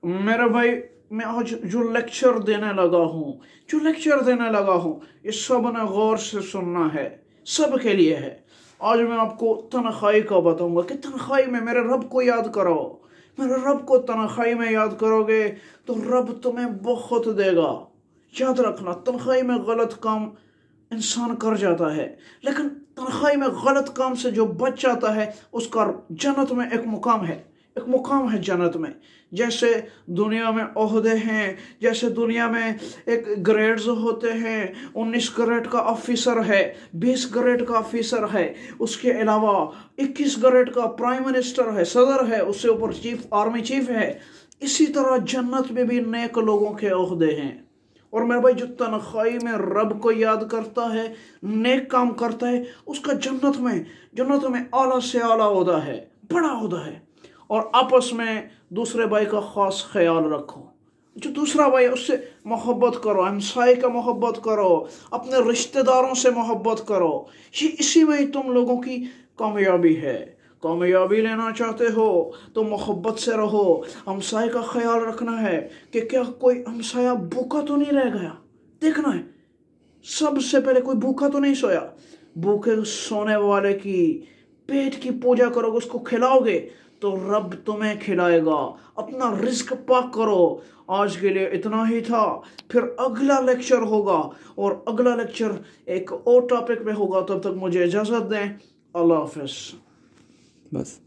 मेरे भाई, मैं आज जो लेक्चर देने लगा हूँ ये सब ने गौर से सुनना है, सब के लिए है। आज मैं आपको तन्ख्वाही का बताऊंगा कि तन्ख्वाही में मेरे रब को याद करो। मेरे रब को तन्ख्वाही में याद करोगे तो रब तुम्हें बहुत देगा। याद रखना, तन्ख्वाही में गलत काम इंसान कर जाता है, लेकिन तन्ख्वाही में गलत काम से जो बच जाता है उसका जन्नत में एक मुकाम है जन्नत में। जैसे दुनिया में ओहदे हैं, जैसे दुनिया में एक ग्रेड्स होते हैं, 19 ग्रेड का ऑफिसर है, 20 ग्रेड का ऑफिसर है, उसके अलावा 21 ग्रेड का प्राइम मिनिस्टर है, सदर है, उससे ऊपर चीफ आर्मी चीफ है। इसी तरह जन्नत में भी नेक लोगों के ओहदे हैं। और मेरे भाई, जो तन्ख्वाही में रब को याद करता है, नेक काम करता है, उसका जन्नत में आला से आला ओहदा है, बड़ा ओहदा है। और आपस में दूसरे भाई का खास ख्याल रखो। जो दूसरा भाई उससे मोहब्बत करो, हमसाये का मोहब्बत करो, अपने रिश्तेदारों से मोहब्बत करो। ये इसी में ही तुम लोगों की कामयाबी है। कामयाबी लेना चाहते हो तो मोहब्बत से रहो। हमसाये का ख्याल रखना है कि क्या कोई हमसाया भूखा तो नहीं रह गया, देखना है। सबसे पहले कोई भूखा तो नहीं सोया। भूखे सोने वाले की पेट की पूजा करोगे, उसको खिलाओगे तो रब तुम्हें खिलाएगा। अपना रिस्क पाक करो। आज के लिए इतना ही था, फिर अगला लेक्चर होगा और अगला लेक्चर एक और टॉपिक पे होगा। तब तक मुझे इजाज़त दें। अल्लाह हाफ़िज़। बस।